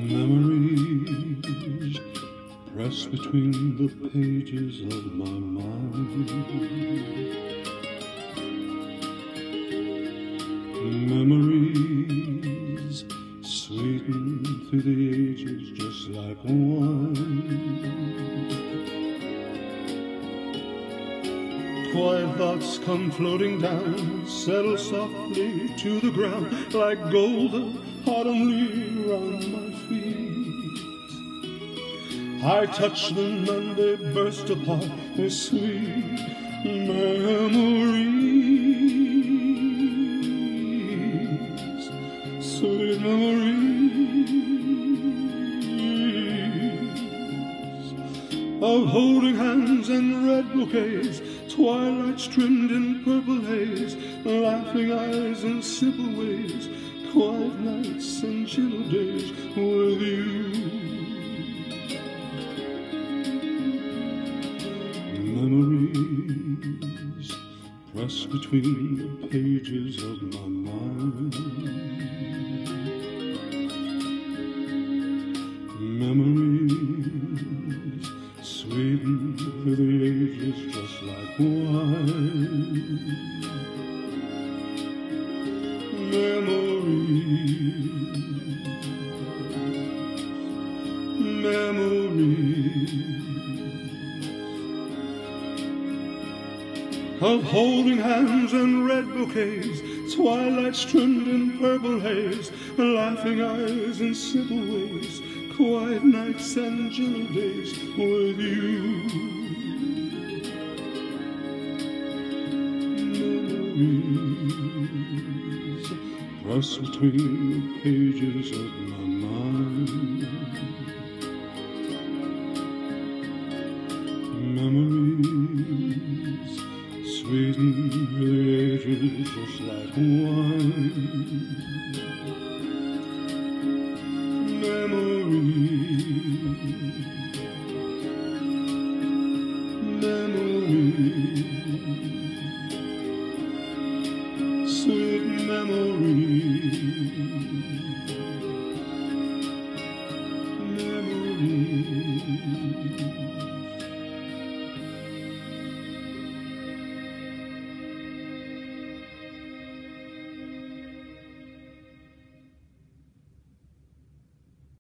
Memories press between the pages of my mind. Memories sweeten through the ages just like wine. Quiet thoughts come floating down, settle softly to the ground like golden autumn leaves round my feet. I touch them and they burst apart with sweet memories, sweet memories of holding hands and red bouquets, twilights trimmed in purple haze, laughing eyes and simple ways, quiet nights and gentle days with you. Memories press between the pages of my mind. Memories sweeten through the ages just like wine. Memories of holding hands and red bouquets, twilights trimmed in purple haze, laughing eyes and simple ways, quiet nights and gentle days with you. Memories press between the pages of my mind. Memories sweeten the ages just like wine. Memories, sweet memories, memories.